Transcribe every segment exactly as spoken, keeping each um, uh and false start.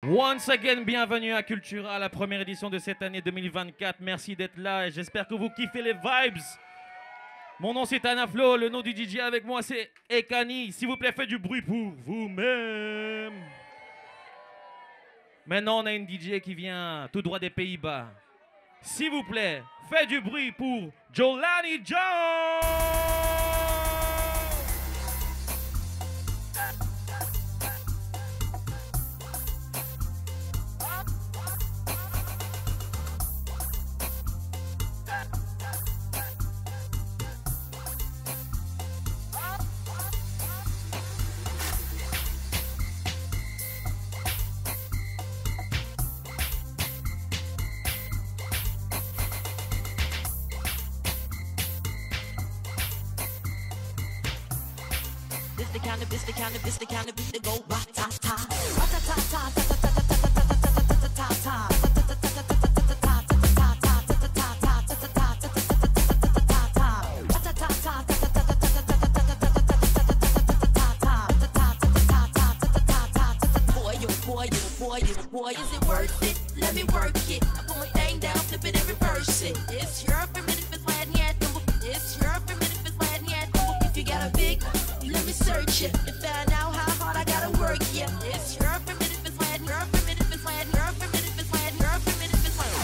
Once again, bienvenue à Kultura, la première édition de cette année deux mille vingt-quatre. Merci d'être là et j'espère que vous kiffez les vibes. Mon nom c'est Anaflo, le nom du D J avec moi c'est Ekani. S'il vous plaît, faites du bruit pour vous-même. Maintenant, on a une D J qui vient tout droit des Pays-Bas. S'il vous plaît, faites du bruit pour JOLANI JHONES. The cannabis, the cannabis, the cannabis, the go ra-ta-ta, ra-ta-ta-ta, ta-ta-ta-ta-ta-ta-ta-ta-ta-ta. Boy, is it worth it? Let me work it. I put my thing down, flip it and reverse it. It's your primitive, it's why I It's your primitive, it's why I If you got a big, let me search it and find out how hard I gotta work. Yeah, it's your primitive, it's why your primitive, it's why your primitive, it's why your primitive, it's why.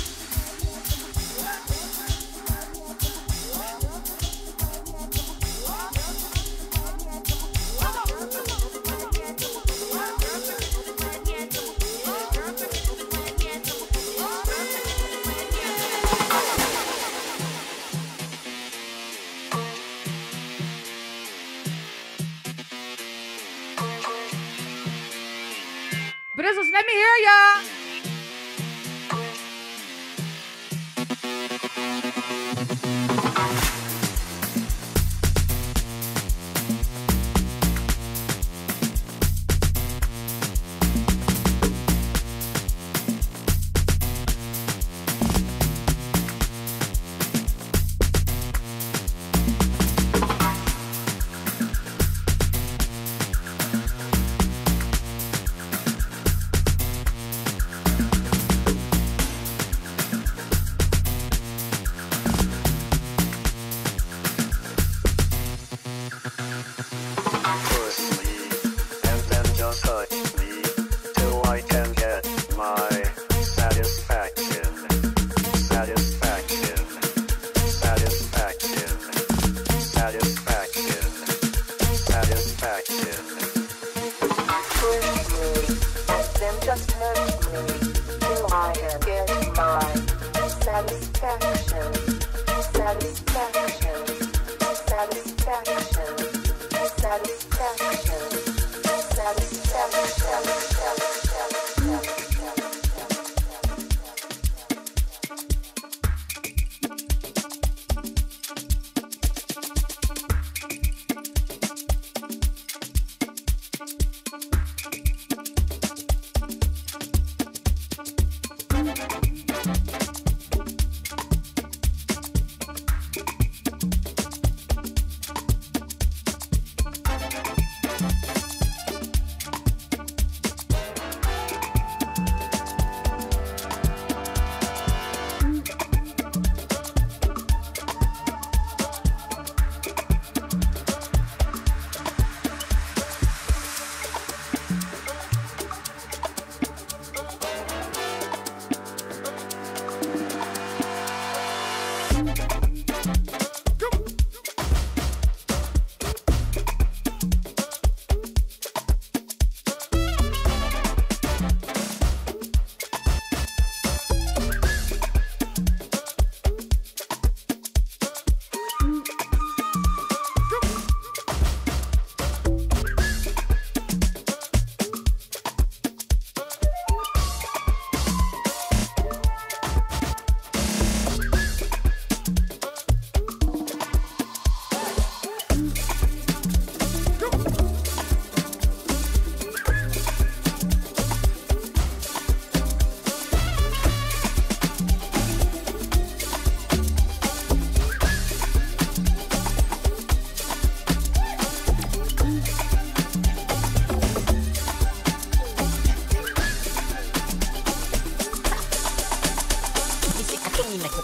Bruzz, let me hear ya.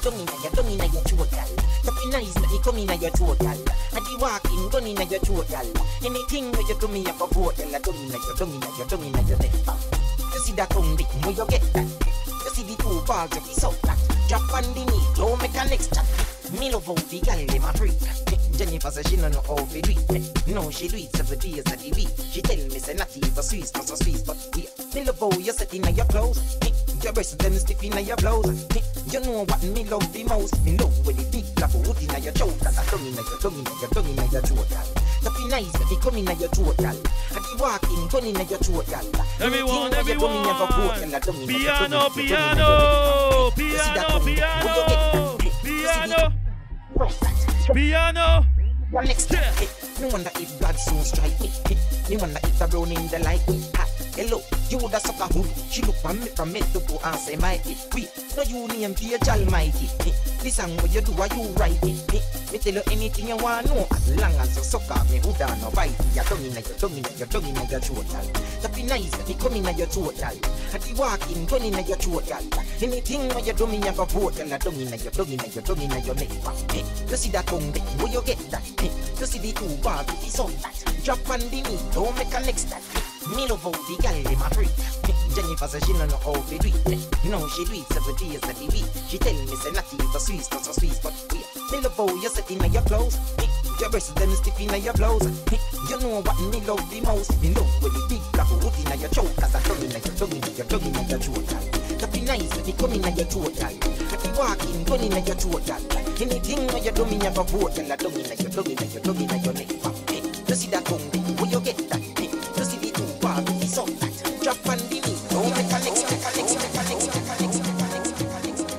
tongue in your tongue in your throat, gal. Tapping nice, let me come in your throat, gal. And the walking, gun in your throat, gal. Anything where you do me up a boat, gal. Tongue in your tongue in your tongue in your neck. You see that tongue dick, where you get that? You see the two balls of the south, that. Drop on the knee, don't make a next chat. Me love how the gal dem a freak. Jennifer says she no know how to do it. No, she do it seven days a the week. She tell me say not even Swiss, not so Swiss, but yeah. Me love how you set in your clothes. Your breasts them stiff in your blouse. You know what me love the most. Me love with the big black hood in your throat. That a tongue in your tongue in your tongue in your throat, gal. That be nice, that be come in your throat, gal. And the walking gun in your throat, gal. Everyone, everyone. Piano, piano, piano, piano, piano. Piano. Next step. No wonder if God soon strike me. No wonder if the brown in the light me. Hello, you da sucker hood. She look for me from me to go and say my it. We no you name Page Almighty. This song what you do, are you right? Me tell you anything you want know. As long as you sucker me hood and no bite. Your tongue in your tongue in your tongue in your throat. That be nice, that be come in your throat. And the walking gun in your throat. Anything when you do me you go vote. And the tongue in your tongue in your tongue in your neck. You see that tongue where you get that? You see the two bars with the sun that. Drop on the knee, don't make a next that. Me love how the gal dem a freak. Jennifer says she no know how to do it. No, she do it seven days a the week. She tell me say not even Swiss, not so Swiss, but yeah. Me love how you set in your clothes. Your breasts them stiff in your blouse. You know what me love the most. Me love with the big black hood in your throat. Cause I tongue in your tongue in your tongue in your throat. That be nice when you come in your throat. That be walking gun in your throat. Anything when you do me you go vote. And I tongue in your tongue in your tongue in your neck. You see that tongue, where you get that? You see the two bars with the sun that. Drop on the knee, don't make a next, make a next, make a next, make a next, make a next, make a next,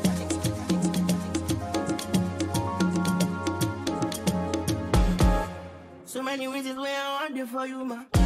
make a next. So many reasons why I want it for you, man.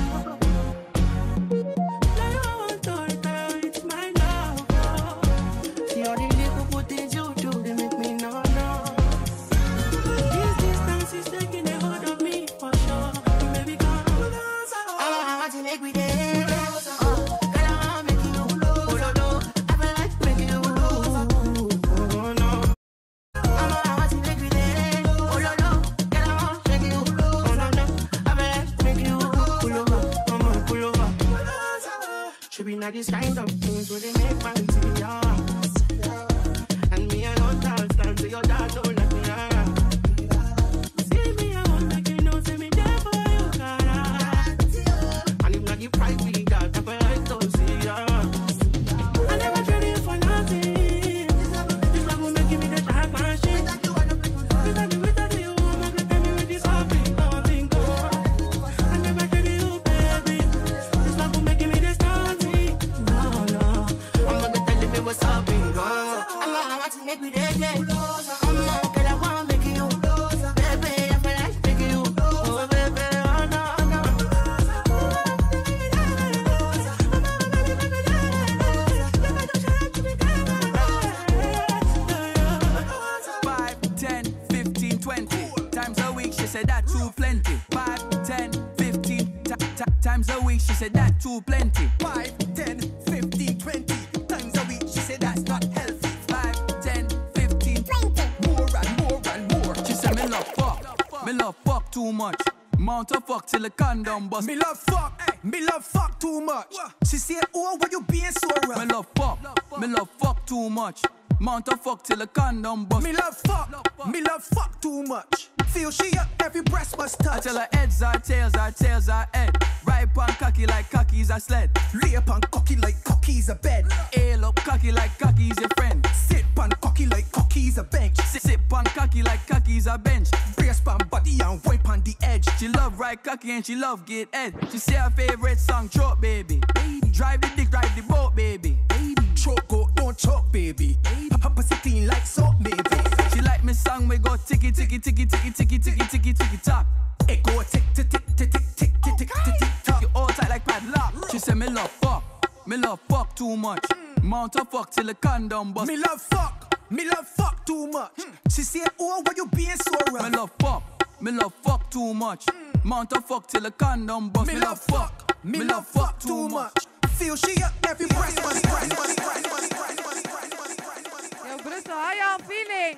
See all the little good things you do, they make me know, know. This distance is taking a hold of me for sure. Baby, come closer. I want to make me there. Oh, girl, I want to make you lose. Oh, no, I feel like making you lose. Oh, no. I want to make me there. Oh, no, girl, I want to make you lose. Oh, no, no, I feel like making you lose. Pull over, come on, pull over. Should be not this kind of things where they make man see ya. And me, I don't dance, dance to your dad, don't let me out. See me, I won't make you know, see me there for you, cara. And if not, you pride me, God, I feel like don't see ya. I never traded for nothing. This love will make me the track machine. Without you, without you, I'm not gonna me with this happy, nothing good. I never traded you, baby. This love will make me the starting. No, no, I'm not gonna tell you what's up, girl. I want to make me dead, dead. Come on, girl, I want to make you. Baby, I feel like making you. Oh, baby, oh, no, no. Five, ten, fifteen, twenty times a week, she said that too plenty. Five, ten, fifteen times a week, she said that too plenty. Five, ten, fifteen, twenty times a week, she said that's not healthy. Five, ten, fifteen, twenty more and more and more. She said me love fuck, me love fuck too much. Mount a fuck till the condom bust. Me love fuck, me love fuck too much. She said, oh, why you being so rough? Me love fuck, me love fuck too much. Mount a fuck till the condom bust. Me love fuck, me love fuck too much. Feel she up, every breast must touch. I tell her heads are tails, are tails are head. Right pan cocky like cocky's a sled. Lay up on cocky like cocky's a bed. Ail up cocky like cocky's your friend. Sit pan cocky like cocky's a bench. Sit, sit pan cocky like cocky's a bench. Brace pan body and wipe on the edge. She love right cocky and she love get head. She say her favorite song, Choke Baby. Baby. Drive the dick, drive the boat, baby. Baby. Choke go, don't choke, baby. Papa clean like salt, baby. She like me song, we go ticky, ticky, ticky, ticky, ticky, ticky, ticky, ticky, tock. It go tick, tick, tick, tick, tick, tick, tick, tick, tick, tock. You all tight like padlock. She say me love fuck, me love fuck too much. Mount a fuck till the condom bust. Me love fuck, me love fuck too much. She said, oh, why you being so rough? Me love fuck, me love fuck too much. Mount a fuck till the condom bust. Me love fuck, me love fuck too much. Feel she up, every breast must crack. Yo, Bruzz, how y'all feeling?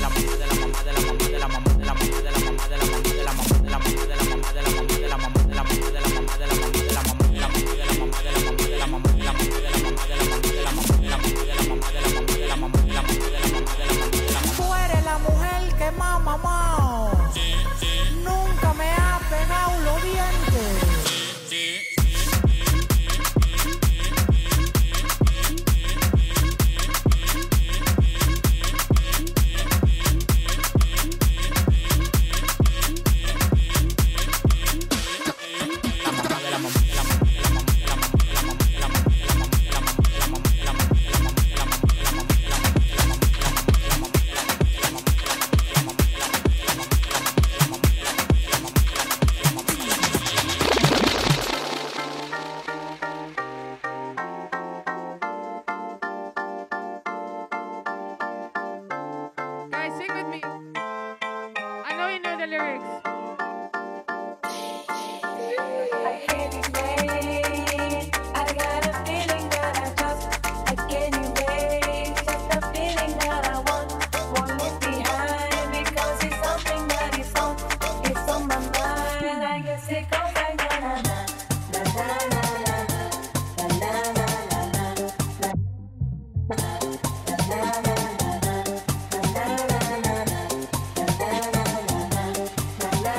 la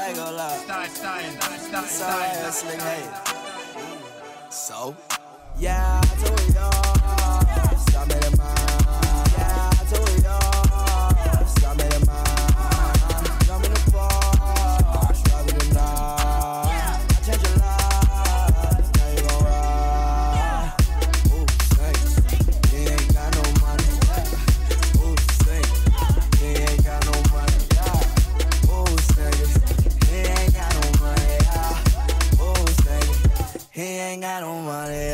I ain't gonna lie. Style, style, style, It's alright, style. hustling, hey. So? Yeah, I told you, stop it, man. Yeah, I told you, stop it, man. Jump in the park, stop it now. I change your life, now you gon' ride. Ooh, say, he ain't got no money. Ooh, say, he ain't got no money. Ooh, say, he ain't got no money. Ooh, say, he ain't got no money.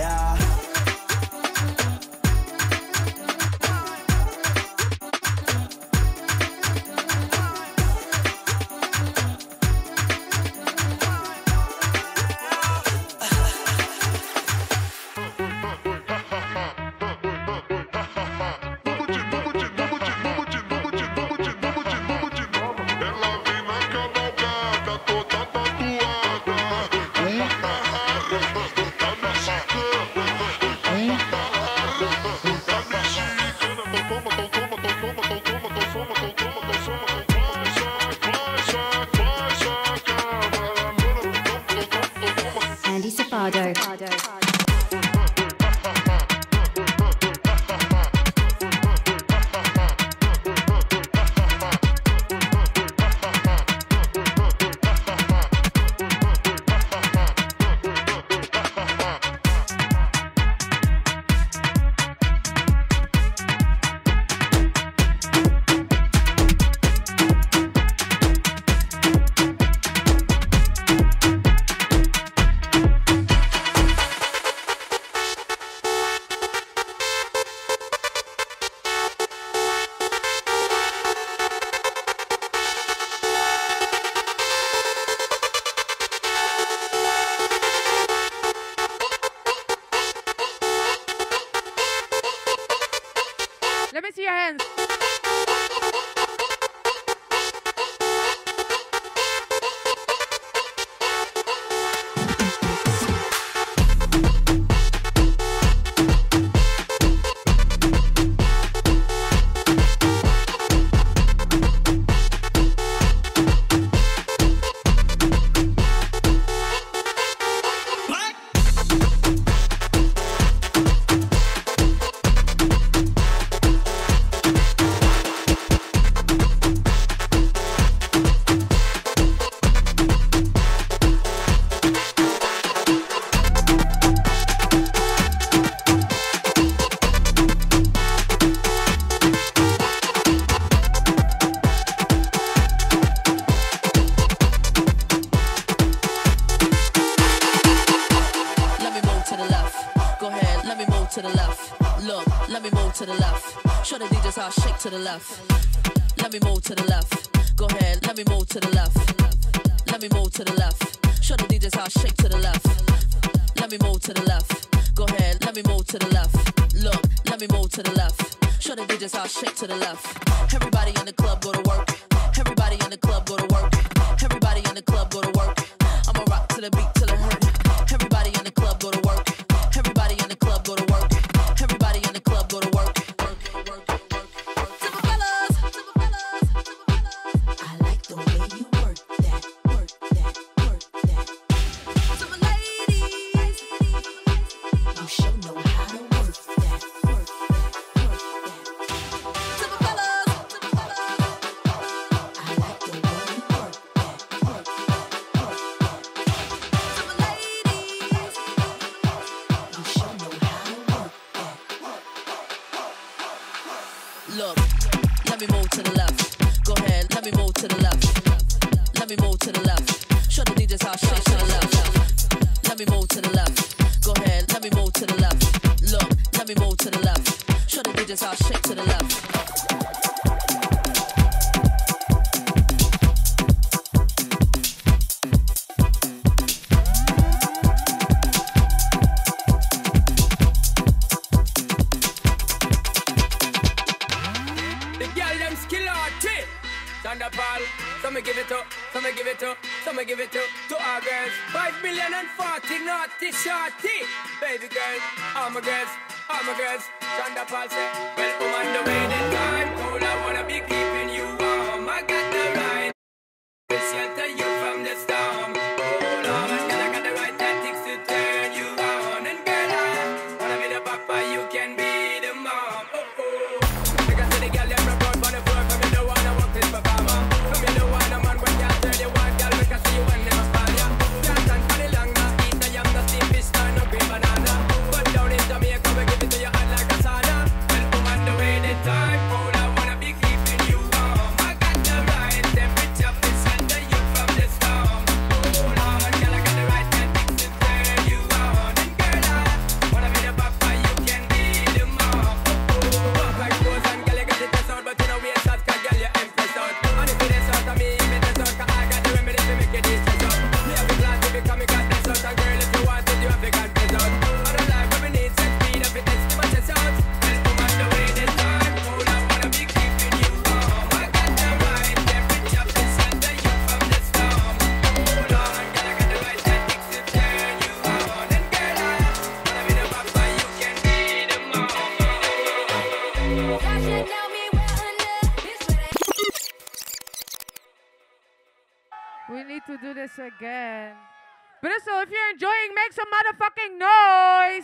Andy Safado. Let me see your hands. to the left. Show the D Js how I shake to the left. Let me move to the left. Go ahead, let me move to the left. Let me move to the left. Show the D Js how I shake to the left. Let me move to the left. Go ahead, let me move to the left. Look, let me move to the left. Show the D Js how I shake to the left. Everybody in the club go to work. Everybody in the club go to work. Everybody in the club go to work. I'ma rock to the beat till it hurt. Everybody in the club go to work. Everybody in the club go to work. Everybody in the club go to work. I like the way you work that, work that, work that. To my ladies, You sure know how to work that, work that, work that. to my fellas, I like the way you work that, work that, work that. to my ladies. You sure know how to work that. Look, let me move to the left. Go ahead, let me move to the left. Let me move to the left. Show the D Js how I shake to the left. Let me move to the left. Go ahead, let me move to the left. Look, let me move to the left. Show the D Js how I shake to the left. The girl them skill arty. Thunderpal, some me give it up, some me give it up, some me give it up to our girls. Five million and forty naughty shorty. Baby girl, all my girls, all my girls. Thunderpal say, well, I'm on the way this time. Cool, I wanna be keeping you warm. I got the right to shelter you from need to do this again. Bruzz, if you're enjoying, make some motherfucking noise.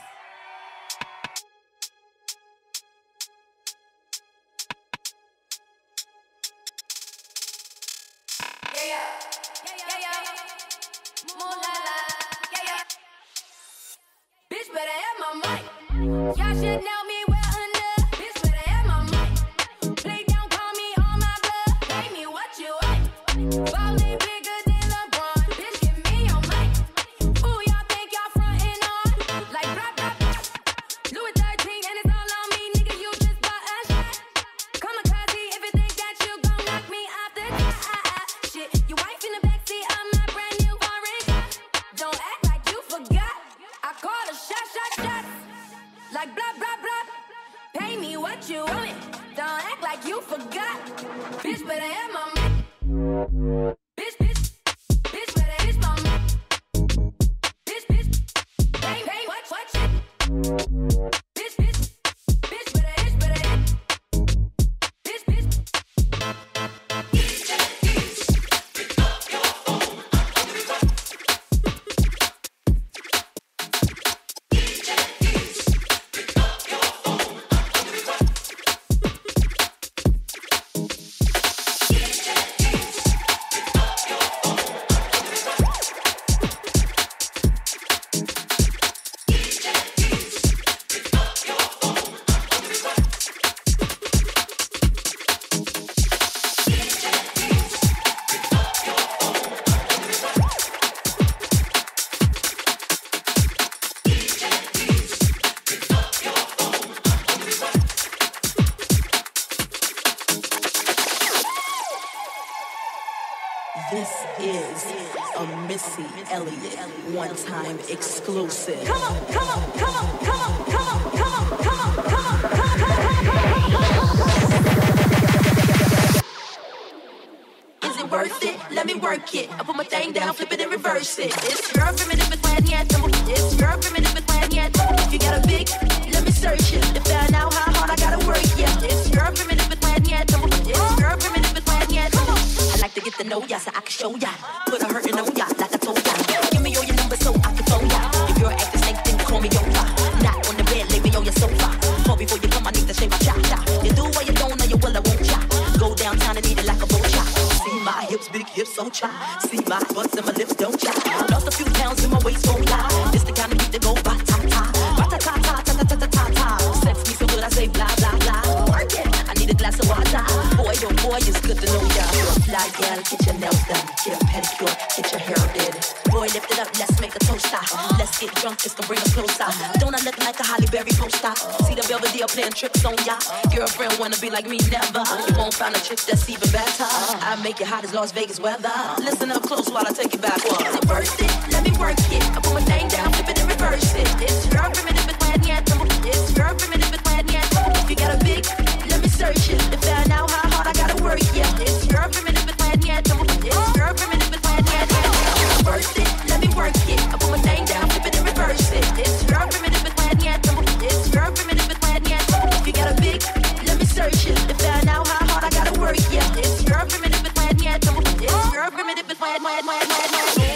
Yeah, yeah, yeah, yeah, more la la, yeah, yeah. Bitch, better have my mic. Y'all should know me well enough. Bitch, better have my mic. Play down, call me on my blood. Pay me what you want. Ballin' bigger than LeBron. Bitch, give me your mic. Who y'all think y'all frontin' on? Like blah blah blah. Louis thirteen and it's all on me, nigga. You just bought a shot. Kamikaze if you think that you gon' knock me off the top. Shit, your wife in the backseat of my brand new foreign car. Don't act like you forgot. I call a shot, shot, shot. Like blah blah blah. Pay me what you want. Don't act like you forgot. Bitch, better have my mic. Bitch, bitch, bitch, better have my mic. Bitch, bitch, pay, pay what, what shit. Bitch, bitch, bitch, better, bitch, better have. Bitch, bitch. This is a Missy Elliott one-time exclusive. Come on, come on, come on, come on, come on, come on, come on, come on, come on, come on. Is it worth it? Let me work it. I put my thing down, flip it and reverse it. It's your primitive plan yet. It's your primitive plan yet. If you got a big, let me search it. To find out how hard I gotta work, yeah. It's your primitive plan yet. It's your primitive plan yet. Come on. I like to get to know ya so I can show ya. Put a hurtin' on ya like I told ya. Give me all your numbers so I can phone ya. If you're acting snake, then call me over. Not on the bed, lay me on your sofa. Call before you come, I need to shave my cha cha. You do what you don't, now you will, I won't cha. Go downtown and eat it like a vulture. See my hips, big hips, so cha. See my butts and my lips, don't cha. Lost a few pounds in my waist, won't lie. This the kind of beat that go ba ta ta, ba ta ta ta ta ta ta ta ta. Sex me so good, I say blah blah blah. Work it, I need a glass of water. Boy, oh boy, it's good to know ya. Fly gal, get your nails done, get a pedicure, get your hair did. Boy, lift it up, let's make a toaster. Let's get drunk, it's gonna bring us closer. Don't I look like a Holly Berry poster? See the Belvedere playing tricks on ya. Girlfriend wanna be like me, never. You won't find a chick that's even better. I make it hot as Las Vegas weather. Listen up close while I take it backwards. Is it worth it? Let me work it. I put my thing down, flip it and reverse it. It's your primitive plan yet. It's your primitive plan yet. If you got a big, let me search it. To find out how hard I gotta work, yeah. It's your primitive plan yet. It's your primitive plan yet. It's worth it. Let me work it. I put my thing down, flip it and reverse it. It's your primitive plan yet. It's your primitive plan yet. If you got a big, let me search it. To find out how hard I gotta work, yeah. It's your primitive plan yet. It's your primitive plan, plan, plan, plan, plan.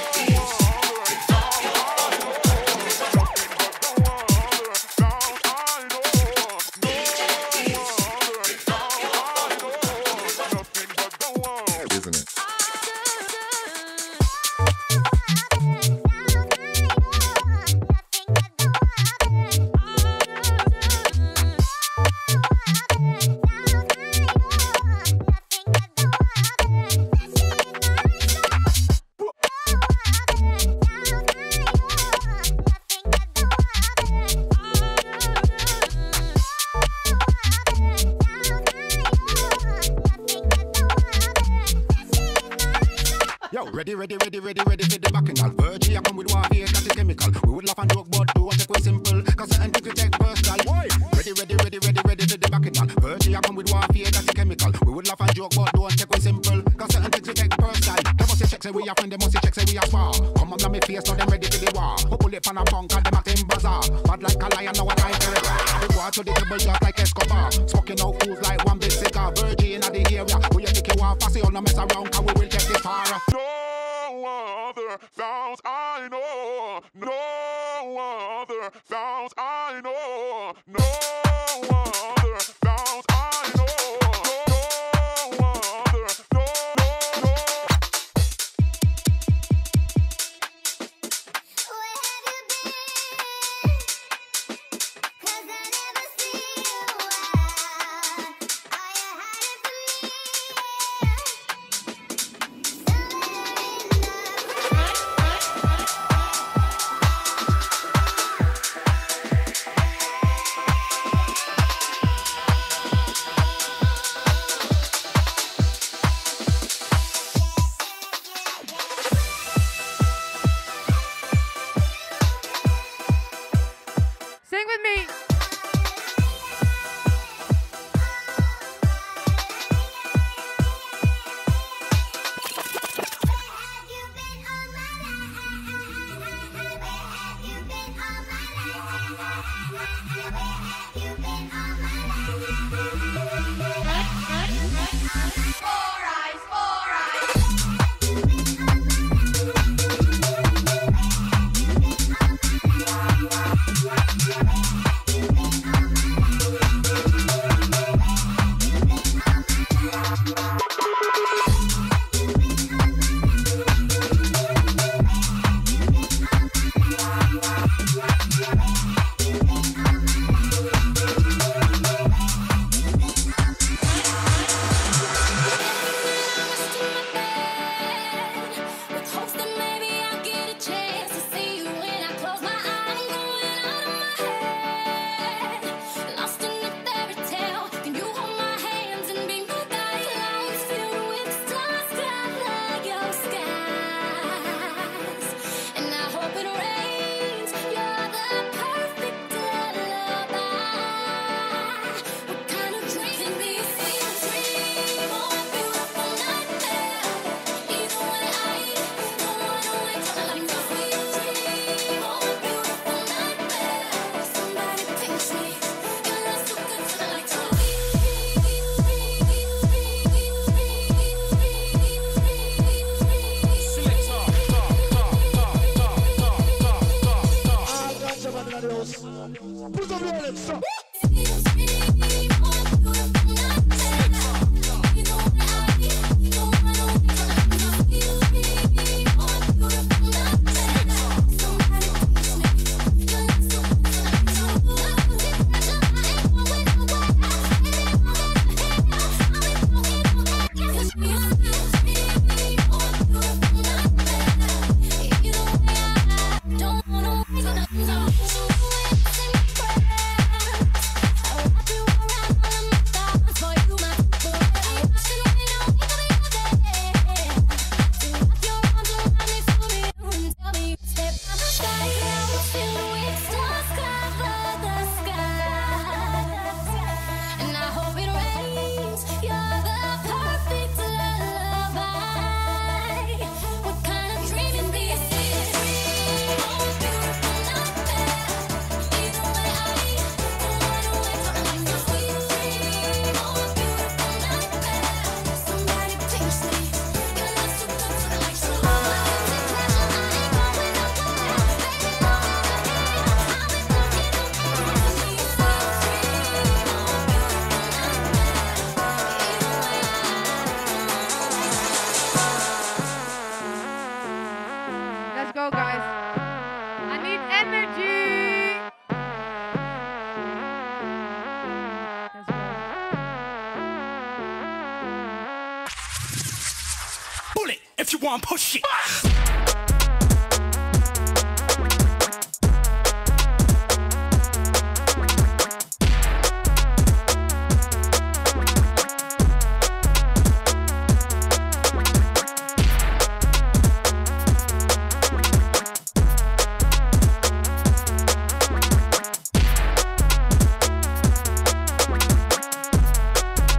Ready, ready, ready, ready, ready for the bacchanal. Virgie, I come with one here, that is chemical. We would laugh and joke, but do what take way simple. Cause certain things we take personal. Ready, ready, ready, ready, ready for the bacchanal. Virgie, I come with one here, that is chemical. We would laugh and joke, but do what take way simple. Cause certain things we take personal. They must check, say we are friend, they must check, say we are far. Come on, now me face, now them ready for the war. Who pull it from a punk, and them acting bazaar. Bad like a lion, now a time for it. We go out to the table just like Escobar. Smoking out fools like one big cigar. Virgie in the area. We you think you want fussy, all no mess around, cause we will take this far. other sounds I know. No other sounds I know. No other sounds I know. No other, no, no, no. Sing with me. go, guys. I need energy. Let's go. Bullet, if you want, push it.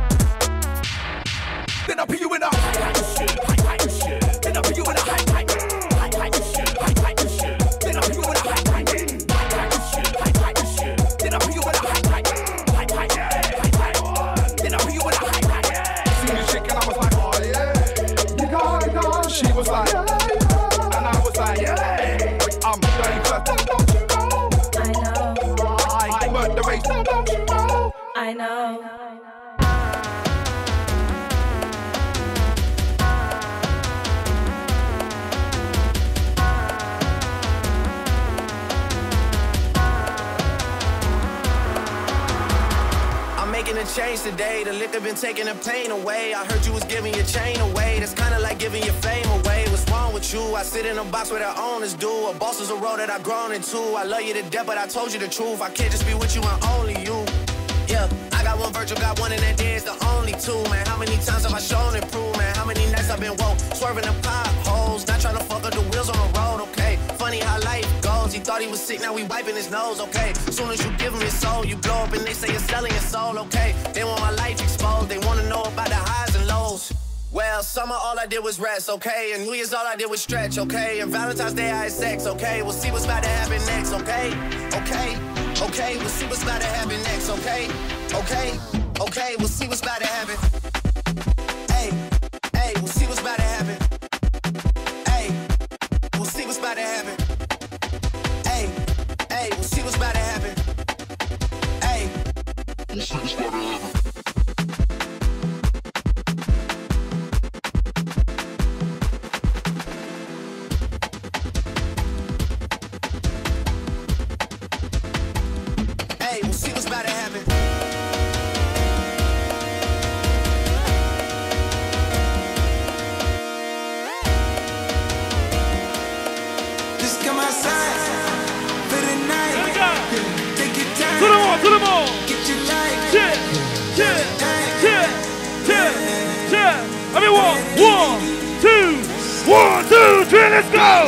Then I'll put you in a high, high shit, high, high shit. Then I'll put you in a high, high. outside, yeah. I'm thirty-first, don't you know? I know. I murder race, don't you know? I know. Making a change today, the liquor been taking the pain away. I heard you was giving your chain away. That's kinda like giving your fame away. What's wrong with you? I sit in a box where the owners do. A boss is a role that I've grown into. I love you to death, but I told you the truth. I can't just be with you and only you. Yeah, I got one virtual, got one, and that day is the only two, man. How many times have I shown and proved, man? How many nights I've been woke, swerving the potholes, not trying to fuck up the wheels on the road, okay? Funny how life goes. He thought he was sick, now we wiping his nose, okay? Soon as you give him his soul, you blow up and they say you're selling your soul, okay? They want my life exposed, they wanna know about the highs and lows. Well, summer all I did was rest, okay? And New Year's all I did was stretch, okay? And Valentine's Day I had sex, okay? We'll see what's about to happen next, okay? Okay, okay, we'll see what's about to happen next, okay? Okay, okay, we'll see what's about to happen. Hey, hey, we'll see what's about to happen. Hey, we'll see what's about to happen. Hey, hey, we'll see what's about to happen. Hey, we'll see what's about to happen. Hey, we'll see what's about to happen. Just come outside for the night. Take your time. To the wall, to the wall. Get your life. Yeah, yeah, yeah, yeah, yeah. Everyone, one, two, one, two, three, let's go.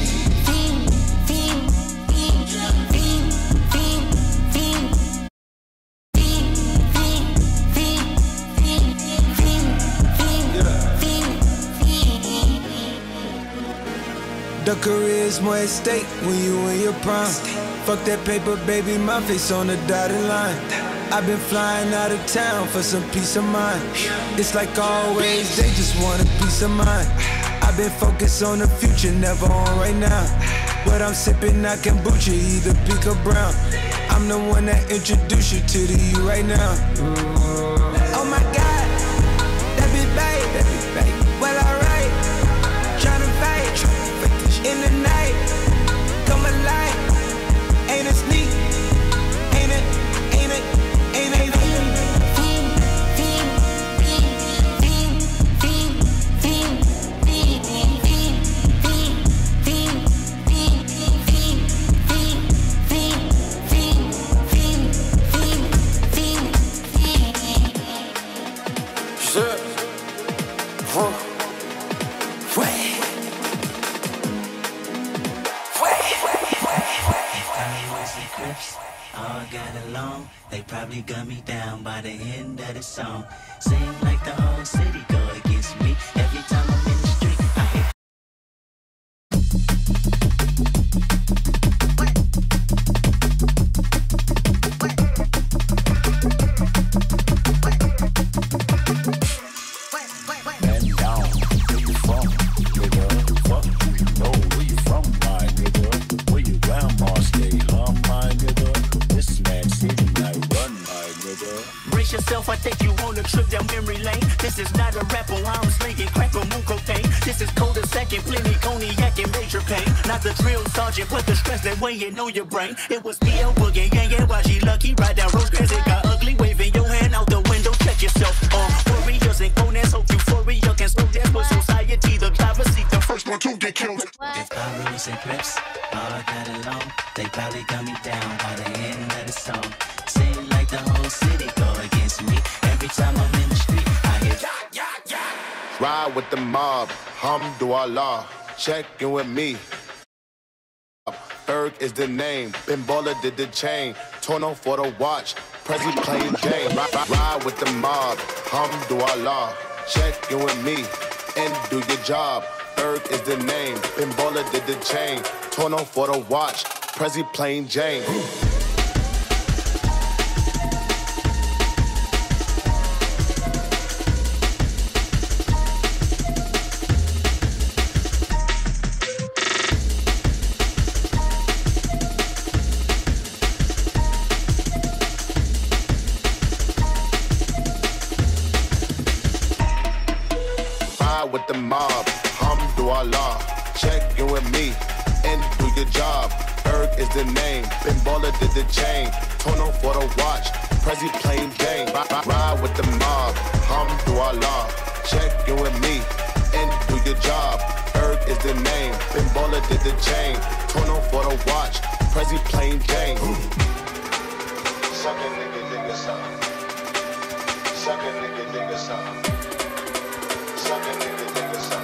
The career's more at stake when you in your prime. Fuck that paper, baby, my face on the dotted line. I've been flying out of town for some peace of mind. It's like always, they just want a peace of mind. I've been focused on the future, never on right now. But I'm sipping that kombucha, either pink or brown. I'm the one that introduced you to the you right now. Oh my God, that be babe, that be babe. Well, alright, tryna fight in the night, come alive. Ain't it sneak? Ain't it? Ain't it? Ain't it? Ain't it? Sure. Huh. All got along, they probably gun me down by the end of the song. Seem like the whole city go against me every time I'm in the street. I hit Man down, where you from, nigga? Fuck you, know where you from, my nigga. Where your grandma stay, huh, my nigga? This man city, I run, my nigga. Brace yourself, I take you on a trip down memory lane. This is not a rapper, I'm slinging crack or moon cocaine. This is cold as second, plenty cognac and major pain. Not the drill sergeant, but the stress that weighing on your brain. It was P M Boogie, yeah, yeah, why she lucky? Ride down Rosecrans, it got ugly, waving your hand out the window, check yourself. Uh, warriors and conans, hope euphoria can slow dance for society. The driver's seat, the first one to get killed. If I rules and crips all got along, they probably gun me down by the end of the song. Seem like the whole city go against me every time I'm in the street. I hear yeah, yeah, yeah. Ride with the mob, Hamdulillah, check in with me. Berg is the name, Bimbola did the chain, Tono for the watch, Prezi playing Jane. Ride, ride, ride with the mob, Hamdulillah, check in with me and do your job. Berg is the name, Bimbola did the chain, Tono for the watch, Prezi playing Jane. Allah. Check in with me and do your job. Erg is the name. Ben Baller did the chain. Tono for the watch. Prezi plain Jane. Ride, ride with the mob. Alhamdulillah. Check in with me and do your job. Erg is the name. Ben Baller did the chain. Tono for the watch. Prezi plain Jane. Suck a nigga, nigga, suck. Suck a nigga, nigga, suck. Suck a nigga, nigga, suck.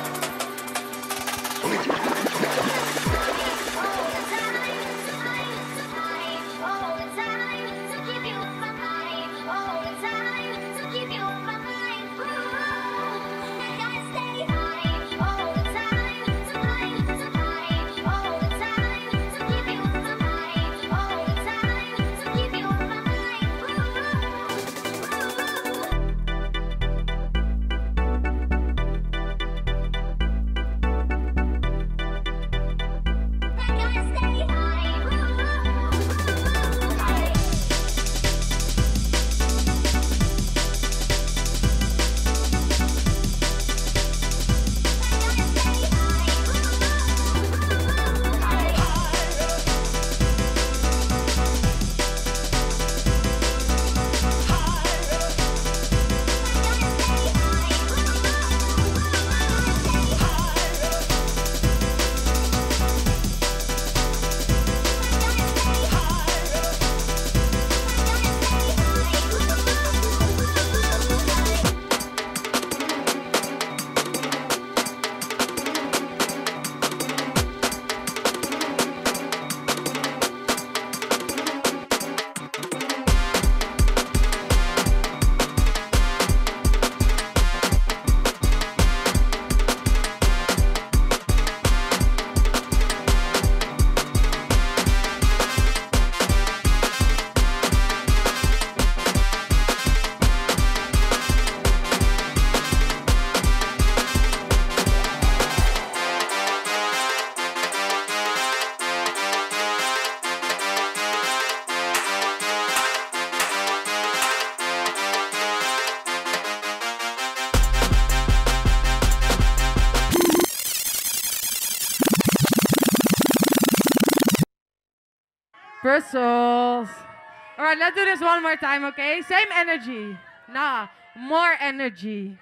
Bruzz. Alright, let's do this one more time, okay? Same energy. Nah, more energy.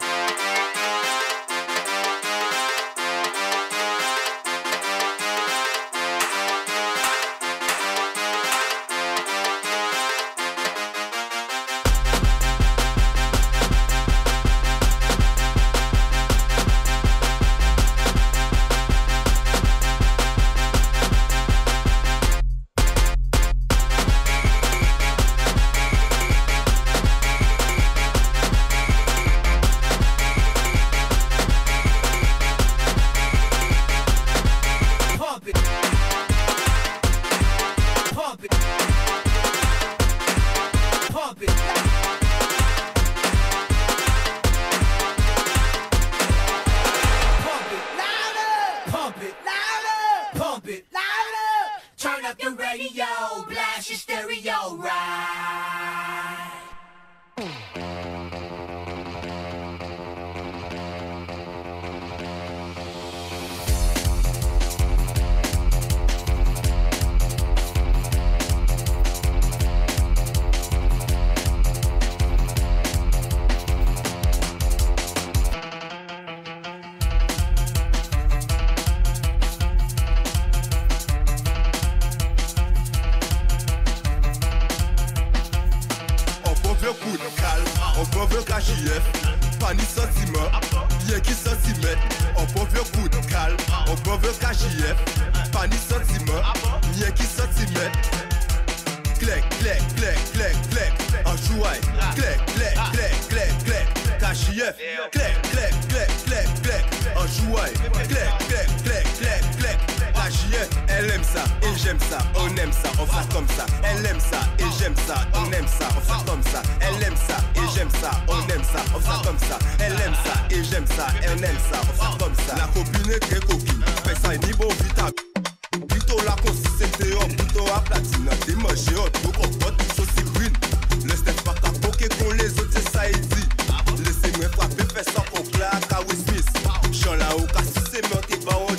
Laissez-moi frapper, fais ça au claque à Will Smith. Chant là-haut, casse ses mains, t'es pas en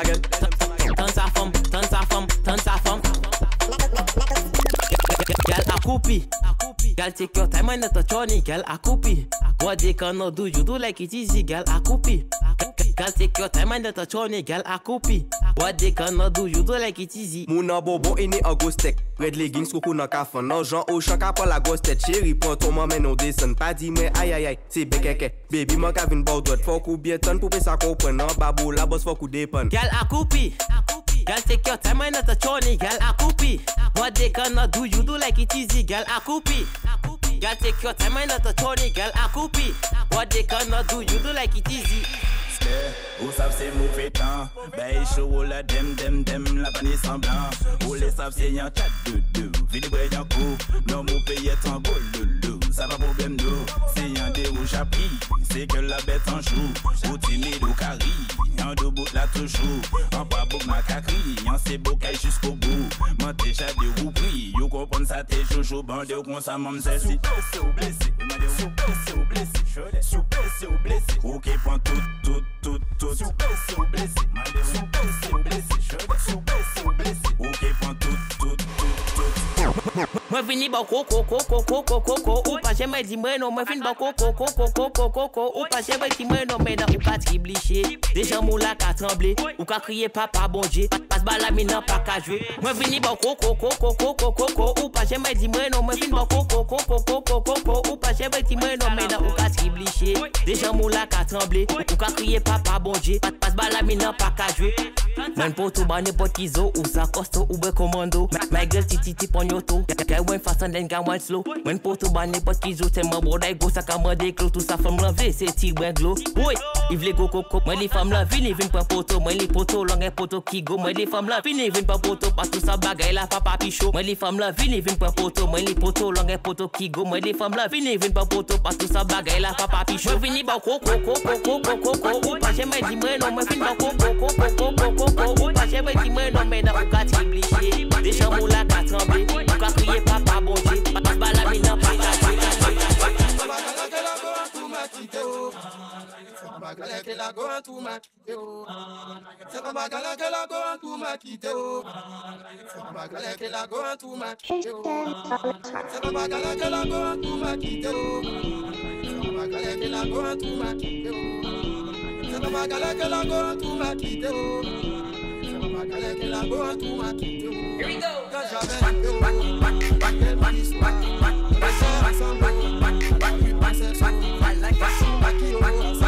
girl. Turn sa femme, turn sa femme, turn sa femme. Girl a coupi. Girl take your time and not touch on it, girl a coupi. What they cannot do, you do like it easy, girl a coupi. Girl take your time and not touch on it, girl a coupi. What they cannot do, you do like it easy. Mouna bobo ene en gros steak. Red leggings koko nan kafan. Nan Jean au champ ka la grosse tête. Chérie prends ton maman non descend. Pas dit mais aïe aïe aïe. C'est bekeke. Baby man ka vin bout droite. Faut qu'on bien ton pour pe sa comprendre. Nan babou la boss faut qu'on dépend. Girl a coupi. Girl take your time and not touch on it, girl a coupi. What they cannot do, you do like it easy, girl a coupi. Girl take your time and not touch on it, girl a coupi. What they cannot do, you do like it easy. Ou savent c'est mauvais temps. Bay chaud la dem dem dem la panne semblant. Ou les savent c'est y'en chat de deux. Vini boy y'en coup. Non mon pays est en bol loulou. Ça va problème nous. C'est y'en des rouges à prix. C'est que la bête en joue. Ou timide ou carry. Y'en deux bouts là toujours. En pas beau ma cacri. Y'en c'est beau qu'aille jusqu'au bout. M'en déjà des roues pris. Yo comprendre ça t'es jojo. Bandé ou qu'on ça m'en sait si. C'est ou blessé. Sous blessé ou blessé. Sous blessé ou blessé. Ok prends tout tout tout tout. Sous blessé ou blessé. Sous blessé ou blessé. Sous blessé ou blessé. Ok prends tout tout tout tout. Moi vini ba coco coco coco coco. Ou pas jamais dit moi non. Moi vini ba coco coco coco coco. Ou pas jamais dit moi non. Mais non ou pas tribliché. Déjà moula ka tremblé. Ou ka crier papa bon Dieu. Passe ba la mine pas ka jouer. Moi vini ba coco coco coco coco. Ou pas jamais dit moi non. Moi vini ba coco coco coco coco. Ou pas jamais dit moi non. Mais non ou ka tribliché. Déjà moula ka tremblé. Ou ka crier papa bon Dieu. Passe ba la mine pas ka jouer. Man poto ba n'importe qui zo. Ou sa costo ou be commando. My girl titi titi pon yoto. Guy went fast and then guy went slow. When poto ba n'importe qui zo. C'est ma broda go sa kamade clos. Tout sa femme l'envie. C'est ti ben glow. Oui. If les go coco. Moi les femmes la vini vin pas poto. Moi les poto long et poto qui go. Moi les femmes la vini vin pas poto. Pas tout sa bagaille la papa pichot. Moi les femmes la vini vin pas poto. Moi les poto long et poto qui go. Moi les femmes la vini vin pas poto. Pas tout sa bagaille la papa pichot. Moi vini ba coco coco coco coco. Ou pas jamais dit moi non. Moi vini ba coco coco coco coco. Ou pas jamais dit moi non. Mais dans ou ka tribliché. Déjà moula ka tremblé. Ou ka crier papa bon Dieu. Pas ba la mine pas ka jouer. Bagala que la go to my yo. C'est pas bagala que la go to my yo. C'est pas bagala que la go to my yo. C'est pas bagala que la go to my yo. C'est pas bagala que la go to my yo. C'est pas bagala que la go to my yo. C'est pas bagala que la go to my yo. Here we go. Quand j'avais yo, quel manis back back back some back back back back back like back back yo.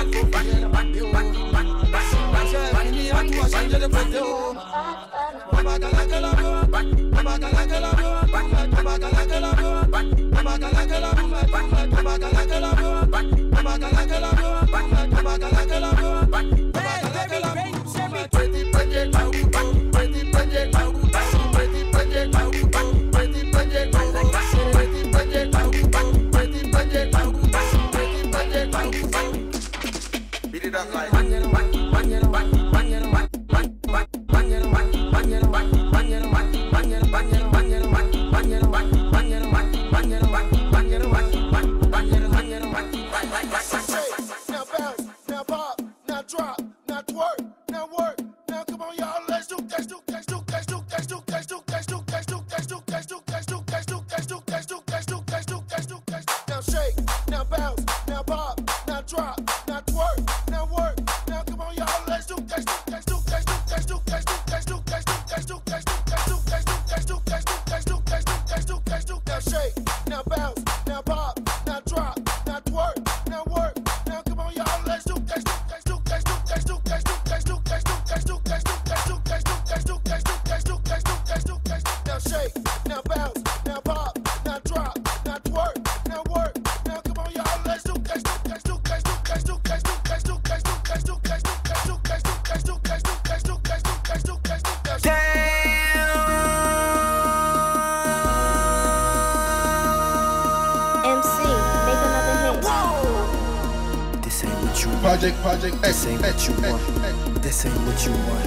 Project, project, this ain't what you want. This ain't what you want.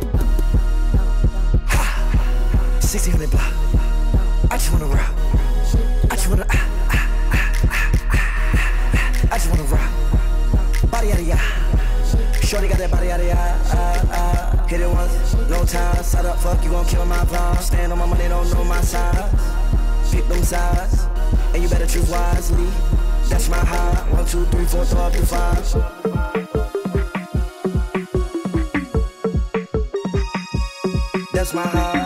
Ha! sixteen hundred block. I just wanna rock. I just wanna. Ah, ah, ah, ah, ah. I just wanna rock. Body out of ya. Shorty got that body out of ya. Ah, ah. Hit it once, no time. Side up, fuck, you gon' kill my vibe. Stand on my money, don't know my size. Pick them sides, and you better choose wisely. That's my high. One, two, three, four, throw up to five. That's my high.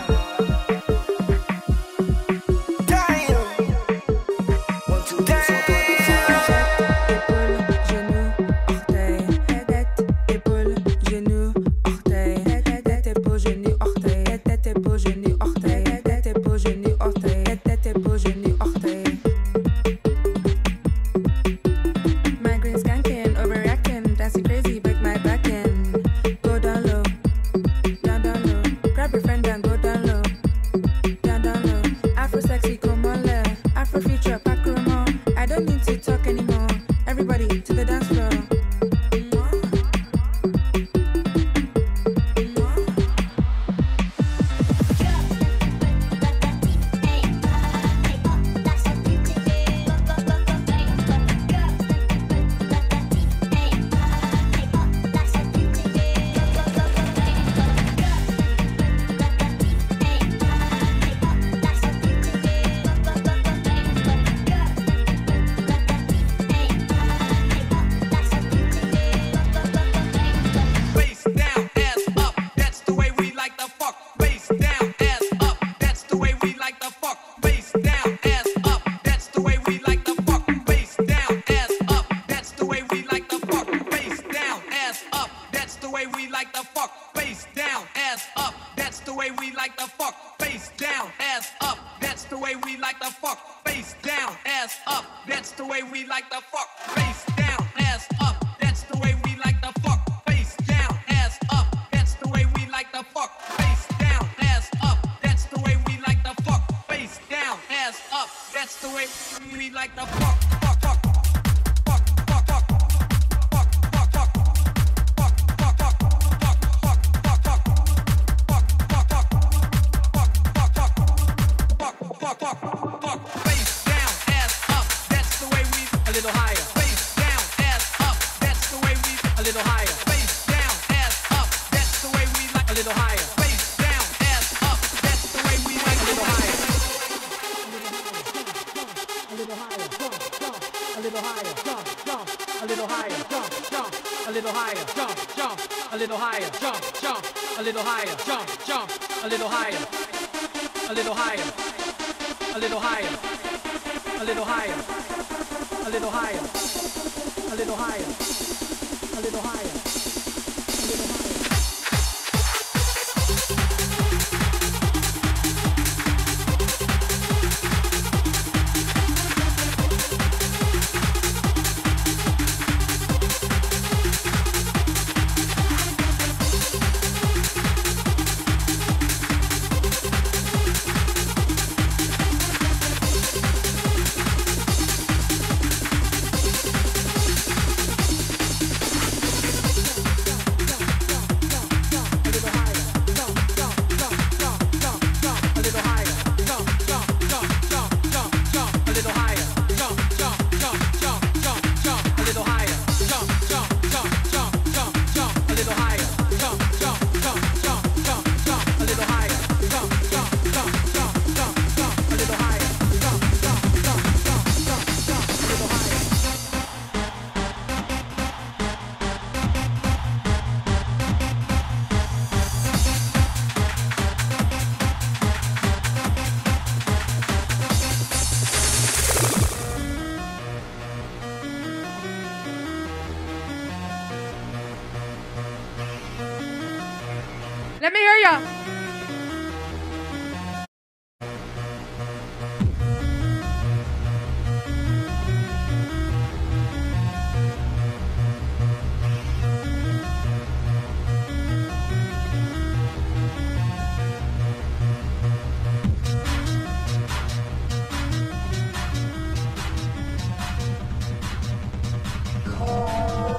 Let me hear ya. Oh.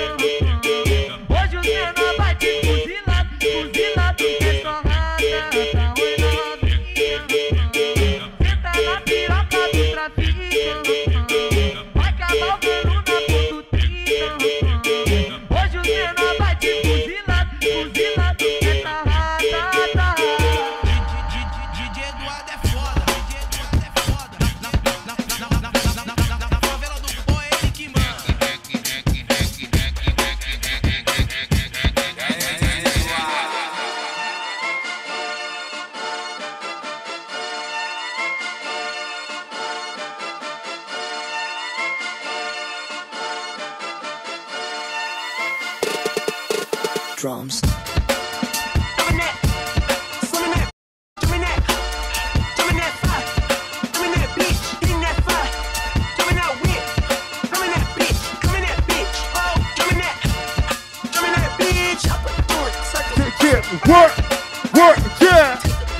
drums. Work, work, yeah.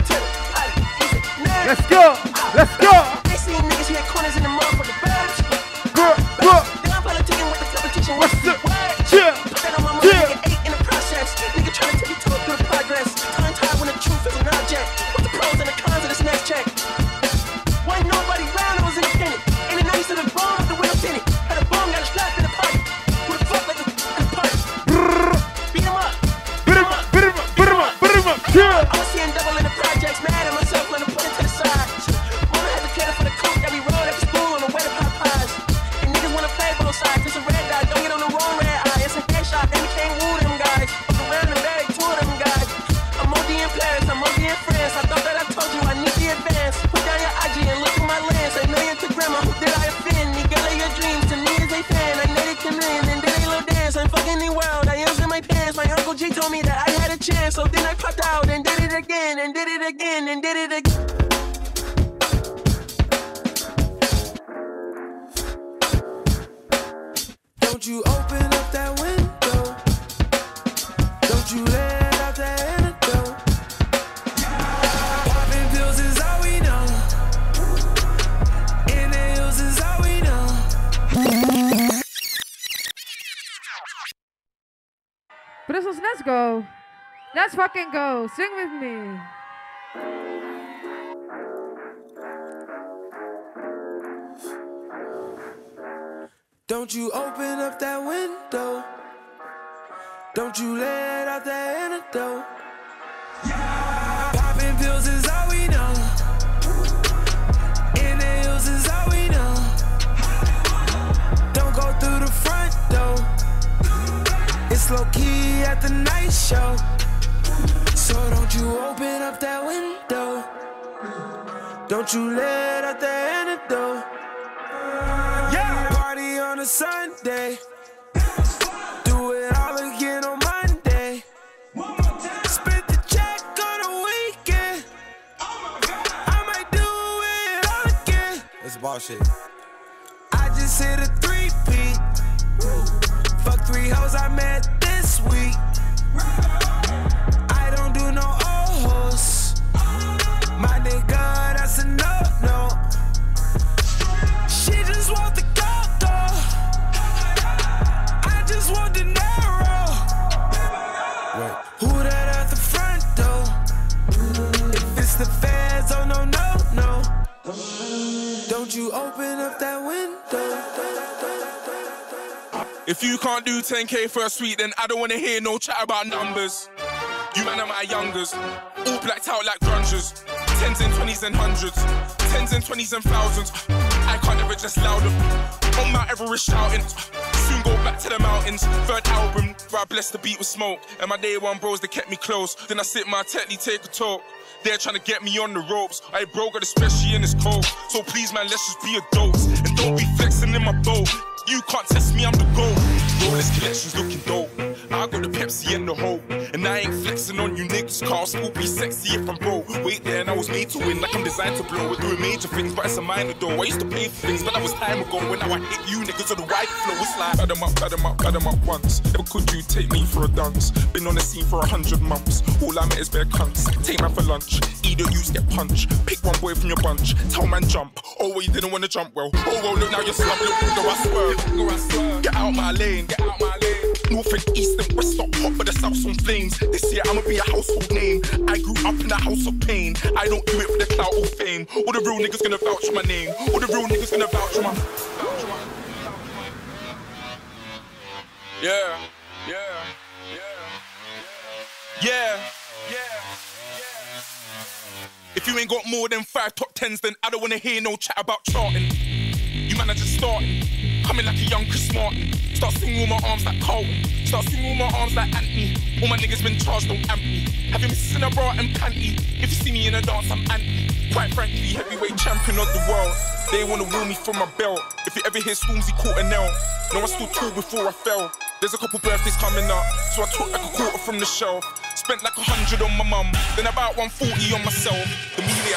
Let's go, let's go. They see niggas hit corners in the motherfucking birds. Work, work. Then I'm politicking with the competition. What's the up? Yeah, Put that on my mind, yeah. nigga, eight in the process. Nigga trying to take you to a good progress. Tongue tied when the truth is an object. What's the pros and the cons of this next check? Wasn't nobody round, I was independent. And then I used to the bomb with the window tinted. Had a bomb, got a strap in the party. Who the fuck like a in the party? Beat him up. Beat him up, beat him up, beat him up, beat him up, yeah. I was seeing double in the projects, mad at myself when I put it to the side. Mama had to cater for the coke that we rolled at the school on the way to pop pies. And niggas wanna play both sides. It's a red dot, don't get on the wrong red eye. It's a headshot, then we can't woo them guys. Fuck around and bag two of them guys. I'm O D in Paris, I'm O D in France. I thought that I told you I need the advance. Put down your I G and look at my lens. A million to grandma, who did I offend? Nigga, lay your dreams to me as a fan. I made it to million and did a little dance. I'm fucking the world, I am in my pants. My Uncle G told me that I had a chance. So then I popped out and did it again, and did it again, and did it again. Don't you open up that window. Don't you let out that antidote. Popping pills is all we know. Inhales is all we know. Bruzz, let's go. Let's fucking go. Sing with me. Don't you open up that window. Don't you let out that antidote. Popping pills is all we know. Inhales is all we know. Don't go through the front door. It's low key at the night show. So don't you open up that window. Don't you let out that antidote. Yeah, party on a Sunday. Do it all again on Monday. Spent the check on a weekend. I might do it all again. It's bullshit. I just hit a three-peat. Fuck three hoes I met this week. I don't do no old hoes. My nigga, that's a no-no. She just want the gold, though. I just want the narrow. Wait. Who that at the front door? If it's the feds, oh no, no, no. Don't you open up that window. If you can't do ten K for a suite, then I don't wanna hear no chat about numbers. You man are my youngers, all blacked out like grungers. Tens and twenties and hundreds, tens and twenties and thousands. I can't ever just louder. On Mount Everest shouting. Soon go back to the mountains. Third album, where I blessed the beat with smoke. And my day one bros, they kept me close. Then I sit my technique, take a talk. They're trying to get me on the ropes. I broke it, especially in this cold. So please, man, let's just be adults. And don't be flexing in my boat. You can't test me, I'm the GOAT. Rollers collections looking dope. I got the Pepsi and the hoe. And I ain't flexing on you niggas, car still be sexy if I'm broke. Wait there, and I was made to win, like I'm designed to blow. We're doing major things, but it's a minor though. I used to pay for things, but that was time ago. When now I hit you niggas on the right flow, it's like bad them up, bad them up, bad them up once. Never could you take me for a dance? Been on the scene for a hundred months. All I met is bare cunts. Take man for lunch, either you get punched. Pick one boy from your bunch, tell man jump. Oh, well, you didn't want to jump well. Oh, well, look now you're slumped. Look, go I swerve, go I swerve. Get out my lane, get out my lane. North and east and west stop hot, but the south's on flames. This year I'ma be a household name. I grew up in a house of pain. I don't do it for the clout or fame. All the real niggas gonna vouch for my name. All the real niggas gonna vouch for my. Yeah, yeah, yeah, yeah, yeah, yeah. If you ain't got more than five top tens, then I don't wanna hear no chat about charting. You man are just starting. Coming like a young Chris Martin. Start singing with my arms like Carlton. Start singing with my arms like Anthony. All my niggas been charged, don't amp me. Have you missed in a bra and panty? If you see me in a dance, I'm anti. Quite frankly, heavyweight champion of the world. They wanna woo me for my belt. If you ever hear Stormzy caught a nail, no, I stood tall before I fell. There's a couple birthdays coming up, so I took like a quarter from the shelf. Spent like a hundred on my mum, then about one forty on myself. The media.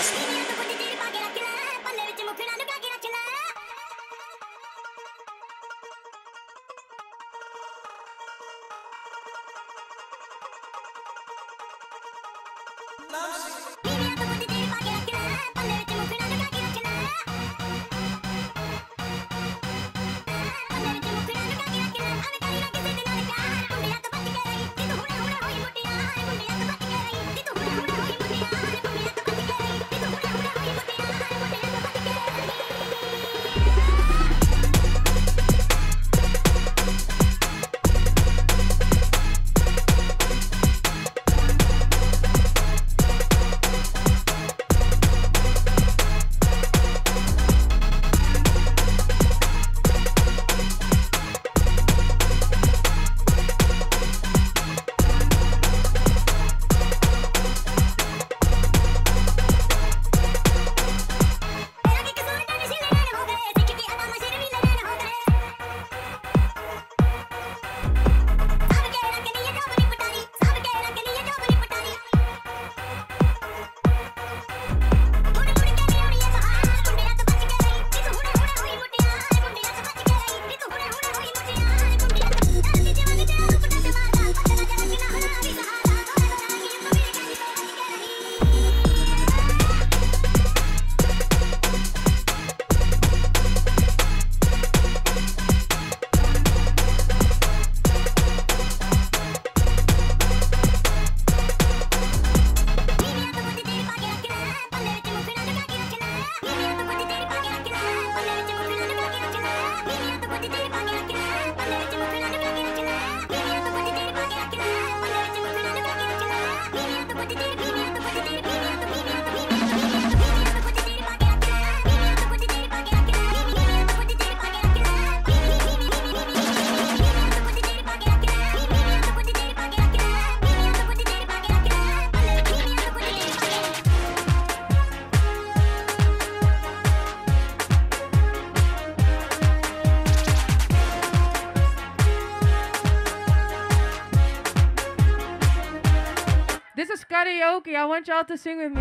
karaoke. I want y'all to sing with me.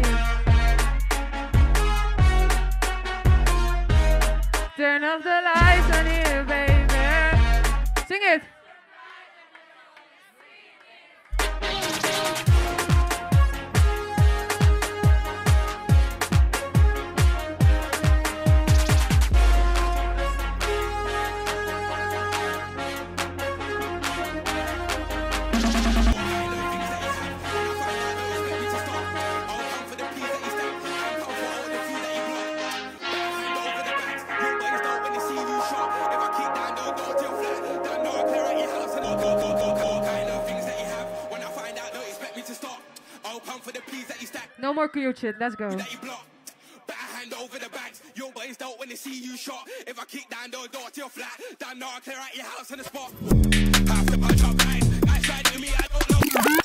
Turn off the lights on here, baby. Sing it. No more cute shit. Let's go. Hand over the bags. Your boys don't when they see you shot. If I kick down the door to your flat, then I'll clear out your house on the spot. Have to punch up guys. Guys try to me, I don't know.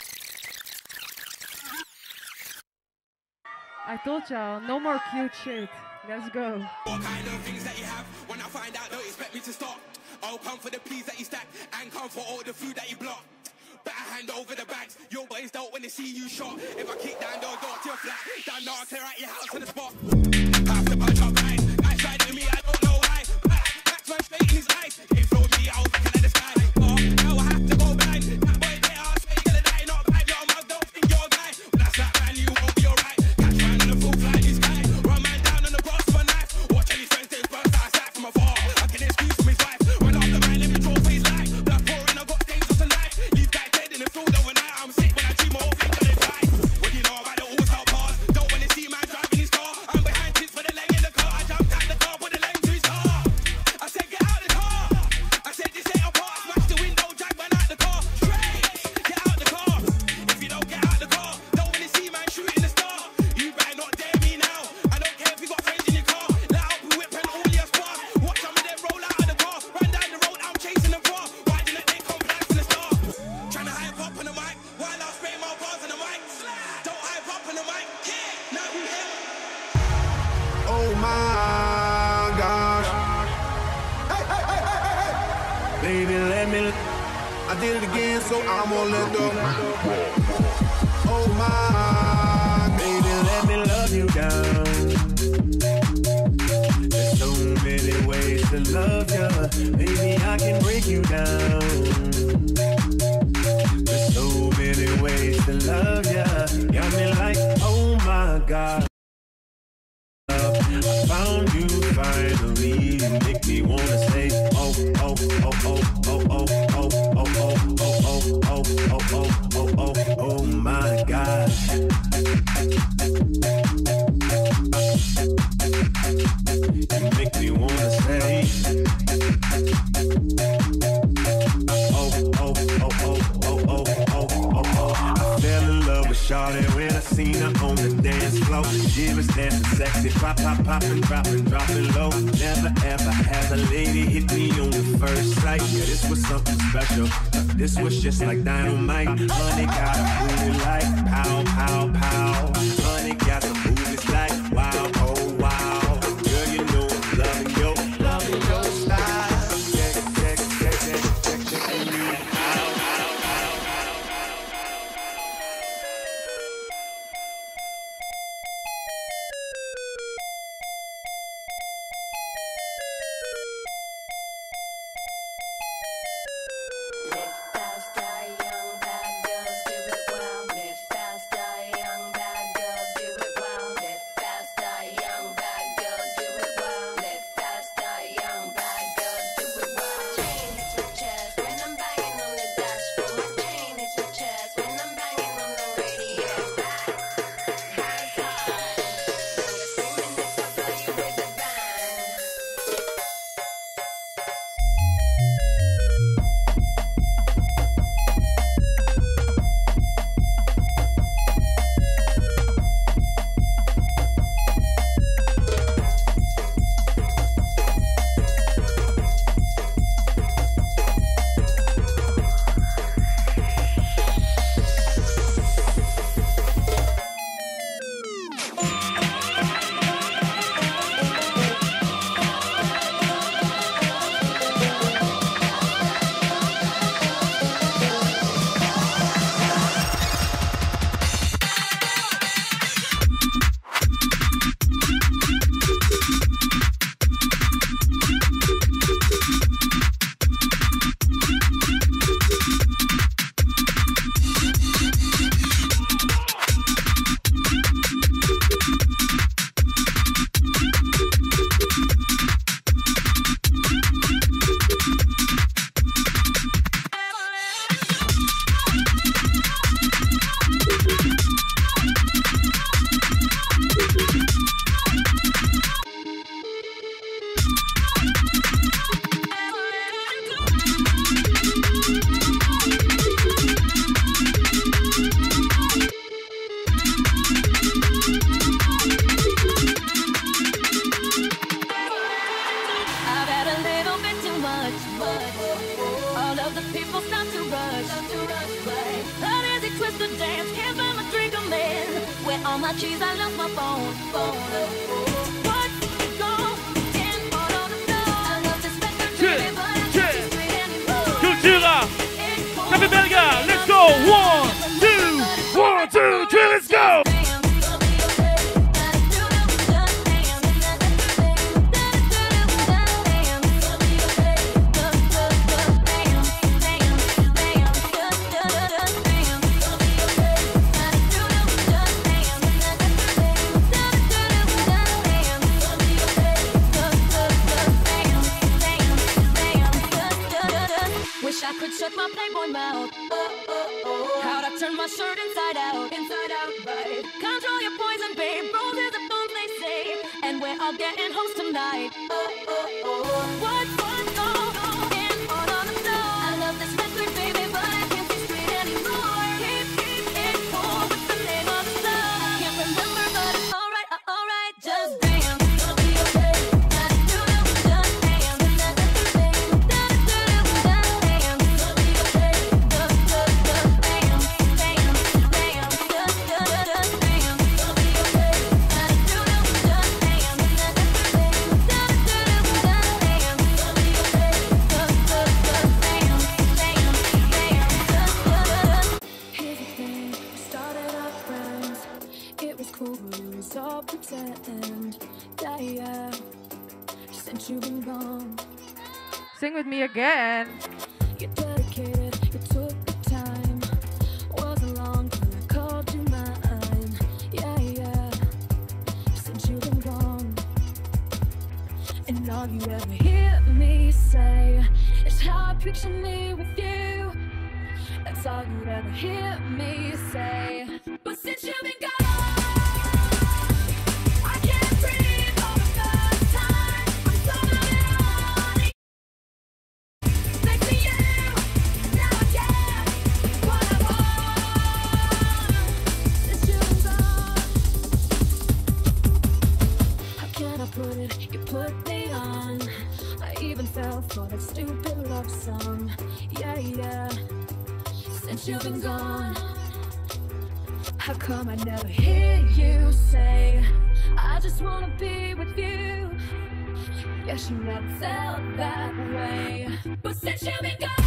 I told y'all, no more cute shit. Let's go. What kind of things that you have? When I find out, don't expect me to stop. I'll come for the peas that you stack and come for all the food that you block. Better hand over the bags. Your boys don't when they see you shot. If I kick down the door to your flat, then I'll clear out your house on the spot. Have to punch up guys. Guys try to me, I don't know why. Max man straight in his eyes. They throw me out, looking at the sky. Oh, now I have to go blind. That boy they are straight, gonna die, not bad. Your mug don't think you're guy. When I slap man, you won't be alright. Catch man on the full fly, this guy. Run man down on the box for a knife. Watch any friends they burst out sight from afar. I can excuse from his wife. Run off the man, let me draw for his life. Blood pouring, I got things on tonight. Leave guy dead in the field overnight. I'm sick when I dream my whole thing on his life. What do you know about the all top bars? Don't wanna see man driving his car. I'm behind kids for the leg in the car. I jumped out the car, put the leg to his car. I said get out the car. I said this ain't a part. Smash the window, drag man out the car. Straight, get out the car. If you don't get out the car, don't wanna see man shooting the star. You better not dare me now. I don't care if you got friends in your car. Let out the whip and all your spark. Watch some of them roll out of the car. Run down the road, I'm chasing them far. Why didn't they come back from the start? Trying to hype up on the mic while I spray my bars on the mic. Don't hype up on the mic. Now we here. Oh my gosh. Baby, let me I did it again, so I'm gonna let go. Oh my, baby, let me love you down. There's so many ways to love ya. Baby, I can break you down. There's so many ways to love ya. Got me like, oh my God. I found you finally. You make me wanna say, oh, oh, oh, oh, oh, oh, oh, oh, oh, oh, oh, oh, oh, oh, oh, oh, oh my God. You make me wanna say, oh, oh, oh, oh, oh, oh, oh, oh, oh. I fell in love with Shawty when I seen her on the dance floor. She was dancing sexy, pop, pop, popping, dropping, dropping low. Never ever had a lady hit me on the first sight. Yeah, this was something special. This was just like dynamite. Honey got a booty like pow, pow, pow. Honey got some booties like wow, oh wow. Girl, you know I'm loving your, loving your style. Check, check, check, check, check, check, and you out. Kultura! Cafe Belga, let's go! One, two, one, two, three, let's go! Wish I could shut my playboy mouth. How'd I turn my shirt inside out? Inside out, right? Control your poison, babe. Roses are bones, they say. And we're all getting hoes tonight. What's what's going on on the floor? I love this record, baby, but I can't see straight anymore. Keep, keep it cool. What's the name of the song? I can't remember, but it's alright, uh, alright. Just dance. It'll be okay. with me again. You're dedicated, you took the time. Wasn't long till I called you mine. Yeah, yeah. Since you've been gone, and all you ever hear me say is how I picture me with you. That's all you ever hear me say. But since you've been gone, I can't breathe for the first time. I'm so lonely. Next to you, now I get what I want. Since you've been gone, how can I put it? You put me on. I even fell for that stupid love song. Yeah, yeah. Since you've been gone, how come I never hear you say, I just wanna be with you? Guess you never felt that way. But since you've been gone,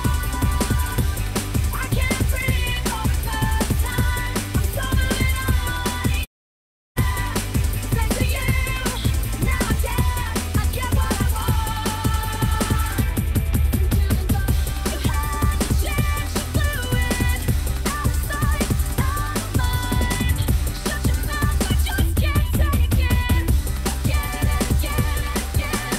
I can't breathe for the first time. I'm so lonely. Thanks to you, now I get, I get what I want. Since you've been gone, you had the chance, you blew it. Out of sight, out of mind. Shut your mouth, I just can't say again. Get it, get it, get it,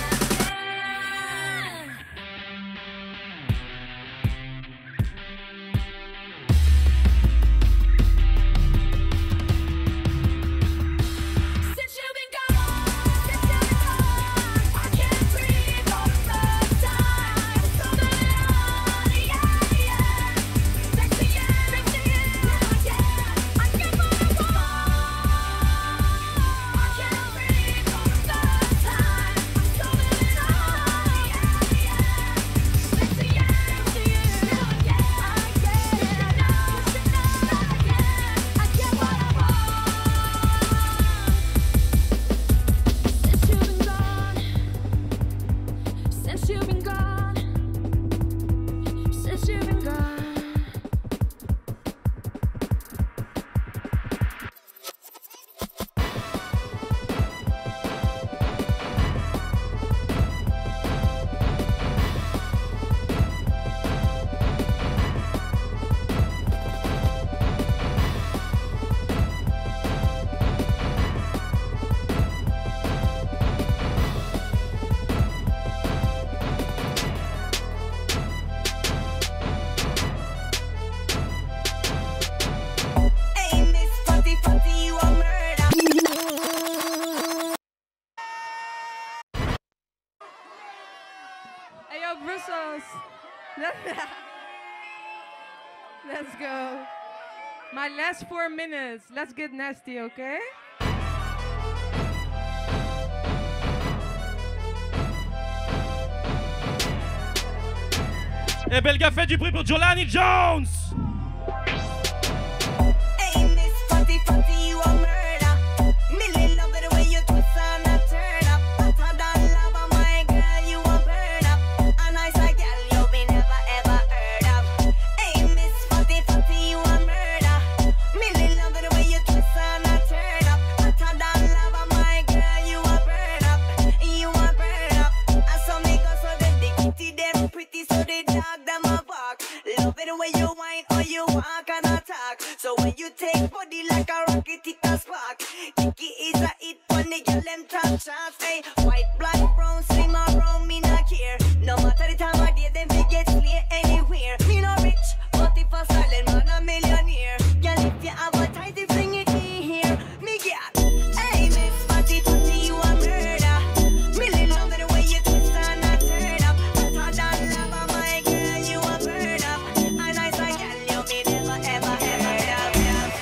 Since you've been gone, since you've been gone, I can't breathe for the first time. So lonely, yeah, yeah. Thanks to you, thanks to you, now I get, I get what I want. I can't breathe for the first time. So lonely, yeah, yeah. Thanks to you, thanks to you, now I get, I get it. I know, you know that I get, I get what I want. Since you've been gone, since you've been gone, since you've been gone. Hey, Miss Fatty Fatty, you a murder. Hey, yo, Bruzz. Let's go. My last four minutes. Let's get nasty, okay? Et bel gars, faites du bruit pour Jolani Jones. Hey, Miss Fatty Fatty, you a murder. Millie love it the way you twist and a turn up. Hotter than lava, my girl, you a burn up. A nice a girl you be never ever heard of. Hey, Miss Fatty Fatty, you a murder. Millie love it the way you twist and a turn up. Hotter than lava, my girl, you a burn up. You a burn up. I saw me go so them the kitty them pretty, so the dog them a bark. Love it the way you whine or you walk and attack. So when you take body like a rocket, it a spark. Kiki is a hit when the girl them top shots. Hey, white, black, brown, slim or brown, me not care. No matter the time of day, them we get slay anywhere. Me no rich, but if a silent man a millionaire. Girl, if you advertise it, bring it in here. Me get. Hey, Miss Fatty Fatty, you a murder. Millie love it the way you twist and a turn up. Hotter than lava, my girl, you a burn up. A nice a girl you me never ever heard of.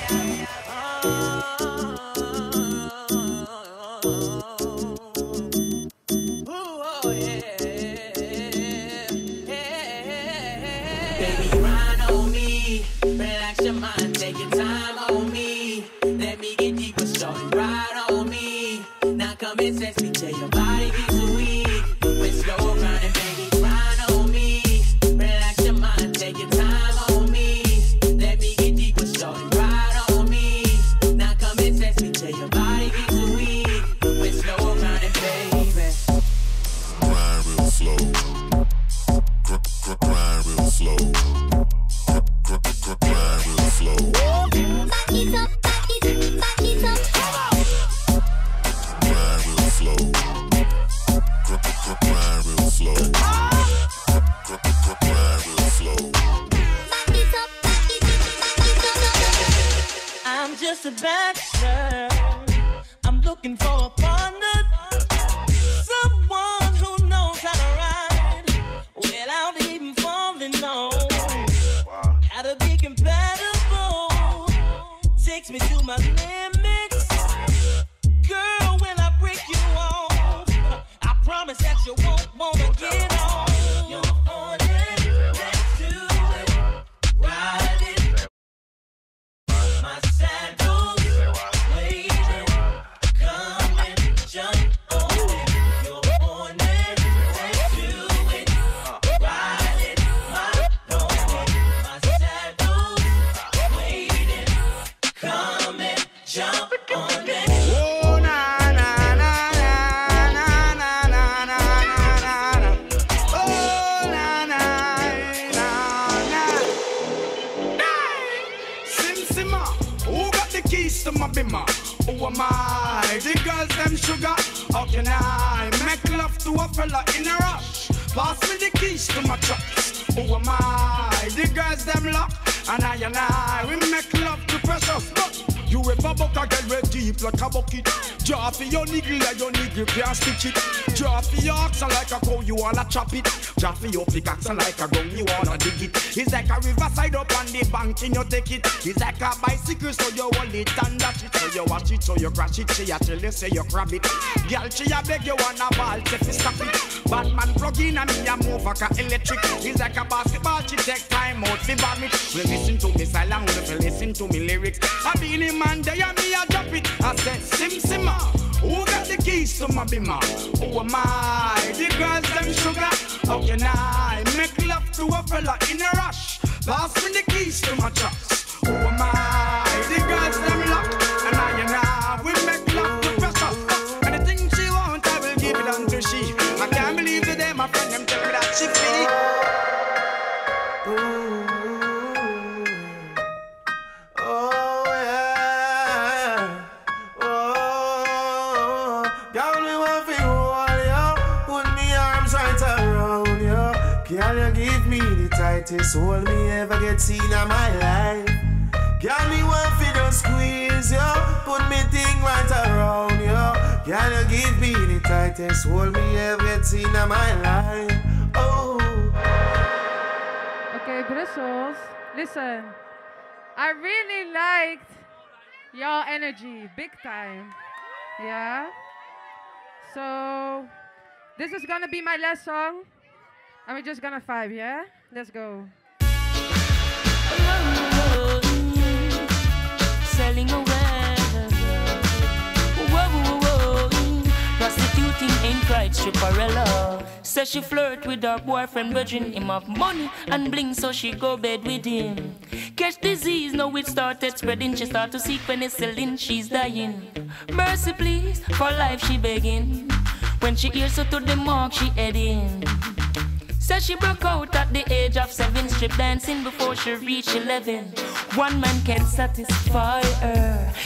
Baby, grind on me. Relax your mind, take your time on me. Let me get deep with shorty, ride on me. Now come and sex me till your body gets weak. With slow grinding, baby, grind on me. Relax your mind, take your time on me. Let me get deep with shorty, ride on me. Now come and sex me till your body gets weak. With slow grinding, baby. Grind real slow. just a bachelor. I'm looking for a partner, someone who knows how to ride without even falling on. Gotta be compatible, takes me to my limits. Girl, when I break you off, I promise that you won't wanna get on. You're on it, let's do it, ride it. My saddle's waiting, come and jump on it. You're on it, let's do it, ride it. My pony, my saddle's waiting, come and jump on it. Oh na na na na na na na na na na. Oh na na na na. Sim Simma, who got the keys to my bimmer? Who am I? The girls them sugar. How can I make love to a fella in a rush? Pass me the keys to my trucks. Who am I? The girls them lock. And I and I, we make love to precious. But you ever buck a girl red deep like a bucket? Draw for your niggle like your niggle can't stitch it. Draw for your oxen like a cow, you wanna chop it. Draw for your pickaxe like a gun, you wanna dig it. It's like a riverside up on the bank and you take it. It's like a bicycle, so you hold it and dash it. So you watch it, so you crash it. She a tell you, say you grab it. Girl, she a beg you wanna ball, say fi stop it. Batman plug in and me a move like a electric. It's like a basketball, she take time out fi bomb it. Well, listen to me silent, well, listen to me lyrics. I be in man, they and me a drop it. I said, Sim Simma, who got the keys to my bimmer? Who am I? The girls them sugar. How can I make love to a fella in a rush? Pass me the keys to my trucks. Who am I? The girls them lock. And I and I, we make love to pressure. Anything she want, I will give it unto she. I can't believe today, my friend, them tell me that she free. Oh yeah, oh, girl, me want to hold you, put me arms right around you. Can you give me the tightest hold me ever get seen in my life? Girl, me want to just squeeze you, put me thing right around you. Can you give me the tightest hold me ever get seen in my life? Oh. Okay, Brussels, listen. I really liked your energy, big time. Yeah? So, this is gonna be my last song. And we're just gonna vibe, yeah? Let's go. Selling away. Whoa, whoa, whoa. Prostituting ain't right, stripperella. Says she flirt with her boyfriend, virgin him have money and bling, so she go bed with him. Catch disease, now it started spreading. She start to seek penicillin, she's dying. Mercy please, for life she begging. When she hears her to the mark, she heading. Says she broke out at the age of seven, strip dancing before she reached eleven. One man can satisfy her.